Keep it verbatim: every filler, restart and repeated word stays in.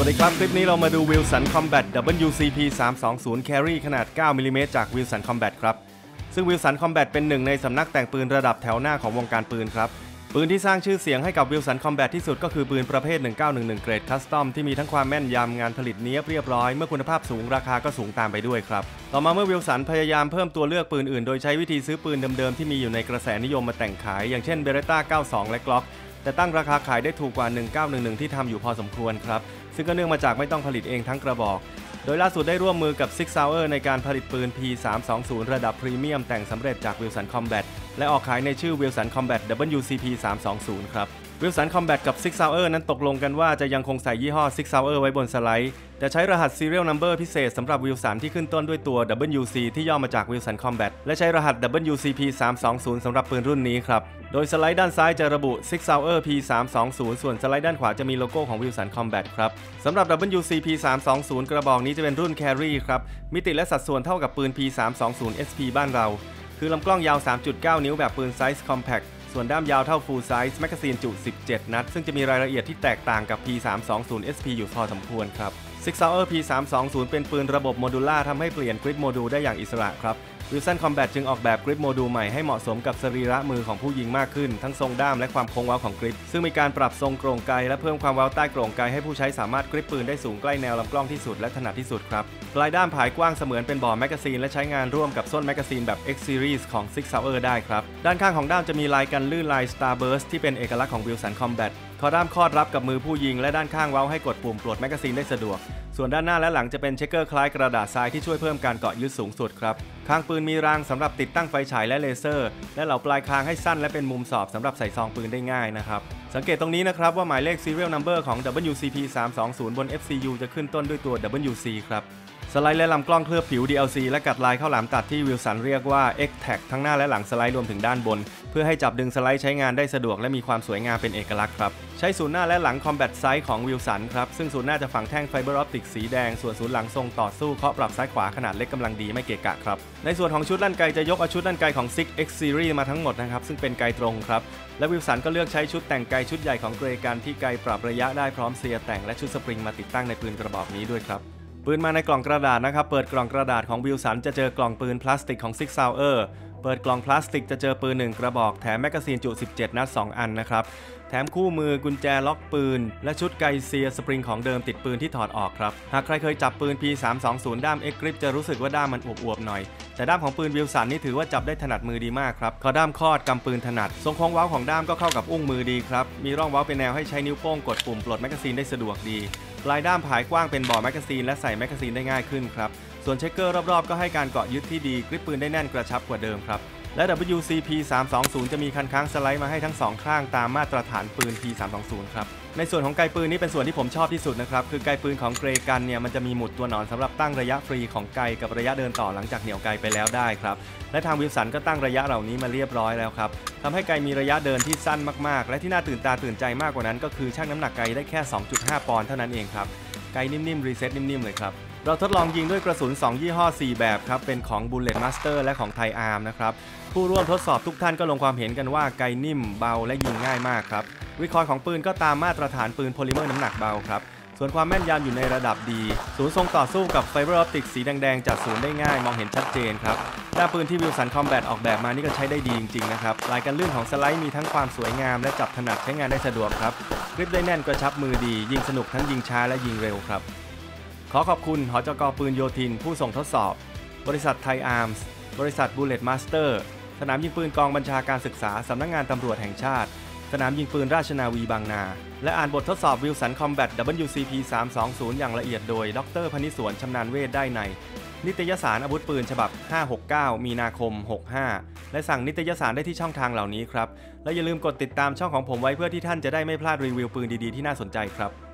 วัสดีครับคลิปนี้เรามาดู Wilson Combat ดับเบิลยู ซี พี สามสองศูนย์ Carry ขนาดเก้ามิลลิเมตรจาก Wilson Combat ครับซึ่ง Wilson Combat เป็นหนึ่งในสำนักแต่งปืนระดับแถวหน้าของวงการปืนครับปืนที่สร้างชื่อเสียงให้กับ Wilson Combat ที่สุดก็คือปืนประเภทหนึ่งเก้าหนึ่งหนึ่งเกรดคัสตอมที่มีทั้งความแม่นยำงานผลิตเนียบเรียบร้อยเมื่อคุณภาพสูงราคาก็สูงตามไปด้วยครับต่อมาเมื่อ Wilson พยายามเพิ่มตัวเลือกปืนอื่นโดยใช้วิธีซื้อปืนเดิมๆที่มีอยู่ในกระแสนิยมมาแต่งขายอย่างเช่น Beretta เก้าสิบสองและ Glock แต่ตั้งราคาขายได้ถูกกว่าหนึ่งเก้าหนึ่งหนึ่งที่ทำอยู่พอสมควรครับซึ่งก็เนื่องมาจากไม่ต้องผลิตเองทั้งกระบอกโดยล่าสุดได้ร่วมมือกับ Sig Sauer ในการผลิตปืน พี สามสองศูนย์ ระดับพรีเมียมแต่งสำเร็จจาก Wilson Combat และออกขายในชื่อ Wilson Combat ดับเบิลยู ซี พี สามสองศูนย์ ครับ Wilson Combat กับ Sig Sauer นั้นตกลงกันว่าจะยังคงใส่ยี่ห้อ Sig Sauer ไว้บนสไลด์แต่ใช้รหัส Serial Number พิเศษสำหรับ Wilson ที่ขึ้นต้นด้วยตัว ดับเบิลยู ซี ที่ย่อมาจาก Wilson Combat และใช้รหัส ดับเบิลยู ซี พี สามสองศูนย์ สำหรับปืนรุ่นนี้ครับโดยสไลด์ด้านซ้ายจะระบุ Sig Sauer พี สามสองศูนย์ ส่วนสไลด์ด้านขวาจะมีโลโก้ของ Wilson Combat ครับสำหรับ ดับเบิลยู ซี พี สามสองศูนย์ กระบอกนี้จะเป็นรุ่น Carry ครับมิติและสัดส่วนเท่ากับปืน พี สามสองศูนย์ เอส พี บ้านเราคือลำกล้องยาว สามจุดเก้า นิ้วแบบปืนไซส์ Compact ส่วนด้ามยาวเท่า Full Size แมกกาซีนจุสิบเจ็ดนัดซึ่งจะมีรายละเอียดที่แตกต่างกับ พี สามสองศูนย์ เอส พี อยู่พอสมควรครับ Sig Sauer พี สามสองศูนย์ เป็นปืนระบบโมดูล่าทำให้เปลี่ยนกริปโมดูลได้อย่างอิสระครับ Wilson Combat จึงออกแบบกริปโมดูลใหม่ให้เหมาะสมกับสรีระมือของผู้ยิงมากขึ้นทั้งทรงด้ามและความโค้งเว้าของกริปซึ่งมีการปรับทรงโกร่งไกและเพิ่มความเว้าใต้โกร่งไกให้ผู้ใช้สามารถกริปปืนได้สูงใกล้แนวลำกล้องที่สุดและถนัดที่สุดครับปลายด้ามผายกว้างเสมือนเป็นบ่อแมกกาซีนและใช้งานร่วมกับส้นแมกกาซีนแบบ X Series ของ Sig Sauer ได้ครับด้านข้างของด้ามจะมีลายกันลื่นลาย Starburst ที่เป็นเอกลักษณ์ของ Wilson Combat ข้อด้ามคอดรับกับมือผู้ยิงและด้านข้างเว้าให้กดปุ่มปลดแมกกาซีนได้สะดวกส่วนด้านหน้าและหลังจะเป็นเชคเกอร์คล้ายกระดาษทรายที่ช่วยเพิ่มการเกาะยึดสูงสุดครับข้างปืนมีรางสำหรับติดตั้งไฟฉายและเลเซอร์และเหล่าปลายคางให้สั้นและเป็นมุมสอบสำหรับใส่ซองปืนได้ง่ายนะครับสังเกตตรงนี้นะครับว่าหมายเลข Serial Number ของ ดับเบิลยู ซี พี สามสองศูนย์ บน เอฟ ซี ยู จะขึ้นต้นด้วยตัว ดับเบิลยู ซี ครับสไลด์และลำกล้องเคลือบผิว ดี แอล ซี และกัดลายข้าวหลามตัดที่ Wilson เรียกว่า X-Tac ทั้งหน้าและหลังสไลด์รวมถึงด้านบนเพื่อให้จับดึงสไลด์ใช้งานได้สะดวกและมีความสวยงามเป็นเอกลักษณ์ครับใช้ศูนย์หน้าและหลัง Combat Sight ของ Wilson ครับซึ่งศูนย์หน้าจะฝังแท่งไฟเบอร์ออปติกสีแดงส่วนศูนย์หลังทรงต่อสู้เคาะปรับซ้ายขวาขนาดเล็กกำลังดีไม่เกะกะครับในส่วนของชุดลั่นไกจะยกเอาชุดลั่นไกของ Sig X Series มาทั้งหมดนะครับซึ่งเป็นไกตรงครับและ Wilson ก็เลือกใช้ชุดแต่งไกชุดใหญ่ของเกรกันที่ไกปรับระยะได้พร้อมเซียแต่งและชุดสปริงมาติดตั้งในปืนกระบอกนี้ด้วยครับปืนมาในกล่องกระดาษนะครับเปิดกล่องกระดาษของ Wilson จะเจอกล่องปืนพลาสติกของ Sig Sauer เปิดกล่องพลาสติกจะเจอปืนหนึ่งกระบอกแถมแมกกาซีนจุสิบเจ็ดนัดสองอันนะครับแถมคู่มือกุญแจล็อกปืนและชุดไกเซียสปริงของเดิมติดปืนที่ถอดออกครับหากใครเคยจับปืน พี สามสองศูนย์ ด้าม X Grip จะรู้สึกว่าด้ามมันอวบๆหน่อยแต่ด้ามของปืน Wilson นี่ถือว่าจับได้ถนัดมือดีมากครับข้อด้ามคอดกำปืนถนัดทรงโค้งเว้าของด้ามก็เข้ากับอุ้งมือดีครับมีร่องเว้าเป็นแนวให้ใช้นิ้วโป้งกดปุ่มปลดแมกกาซีนได้สะดวกดีปลายด้ามผายกว้างเป็นบ่อแมกกาซีนและใส่แมกกาซีนได้ง่ายขึ้นครับส่วนเช็คเกอร์รอบๆก็ให้การเกาะยึดที่ดีกริปปืนได้แน่นกระชับกว่าเดิมครับและ ดับเบิลยู ซี พี สามสองศูนย์ จะมีคันค้างสไลด์มาให้ทั้งสองข้างตามมาตรฐานปืน พี สามสองศูนย์ ครับในส่วนของไกปืนนี้เป็นส่วนที่ผมชอบที่สุดนะครับคือไกปืนของเกรกันเนี่ยมันจะมีหมุดตัวหนอนสำหรับตั้งระยะฟรีของไกกับระยะเดินต่อหลังจากเหนี่ยวไกไปแล้วได้ครับและทาง Wilson ก็ตั้งระยะเหล่านี้มาเรียบร้อยแล้วครับทำให้ไกมีระยะเดินที่สั้นมากๆและที่น่าตื่นตาตื่นใจมากกว่านั้นก็คือชั่งน้ำหนักไกได้แค่ สองจุดห้า ปอนด์เท่านั้นเองครับไกนิ่มๆรีเซ็ตนิ่มๆเลยครับเราทดลองยิงด้วยกระสุนสองยี่ห้อสี่แบบครับเป็นของ Bullet Master และของ Thai Arm นะครับผู้ร่วมทดสอบทุกท่านก็ลงความเห็นกันว่าไกนิ่มเบาและยิงง่ายมากครับวิเคราะห์ของปืนก็ตามมาตรฐานปืนโพลิเมอร์น้ำหนักเบาครับส่วนความแม่นยำอยู่ในระดับดีศูนย์ทรงต่อสู้กับไฟเบอร์ออปติกสีแดงๆจัดศูนย์ได้ง่ายมองเห็นชัดเจนครับด้ามปืนที่ Wilson Combat ออกแบบมานี่ก็ใช้ได้ดีจริงๆนะครับลายกันลื่นของสไลด์มีทั้งความสวยงามและจับถนัดใช้งานได้สะดวกครับกริปได้แน่นกระชับมือดียิงสนุกทั้งยิงช้าและยิงเร็วครับขอขอบคุณหจก.ปืนโยธินผู้ส่งทดสอบบริษัท Thai Arms บริษัท Bullet Master สนามยิงปืนกองบัญชาการศึกษาสำนักงานตำรวจแห่งชาติสนามยิงปืนราชนาวีบางนาและอ่านบททดสอบ Wilson Combat ดับเบิลยู ซี พี สามสองศูนย์ อย่างละเอียดโดยดร.พนิษฐ์สวนชำนาญเวชได้ในนิตยสารอาวุธปืนฉบับห้าหกเก้ามีนาคมหกห้าและสั่งนิตยสารได้ที่ช่องทางเหล่านี้ครับและอย่าลืมกดติดตามช่องของผมไว้เพื่อที่ท่านจะได้ไม่พลาดรีวิวปืนดีๆที่น่าสนใจครับ